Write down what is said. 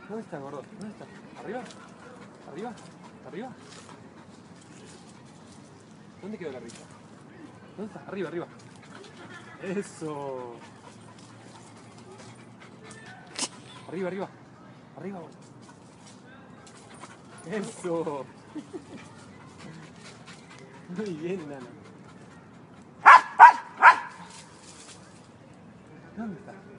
¿Dónde está, gordo? ¿Dónde está? ¿Arriba? ¿Arriba? ¿Arriba? ¿Dónde quedó la risa? ¿Dónde está? Arriba, arriba. Eso. Arriba, arriba. Arriba, gordo. Eso. Muy bien, nana. ¿Dónde está?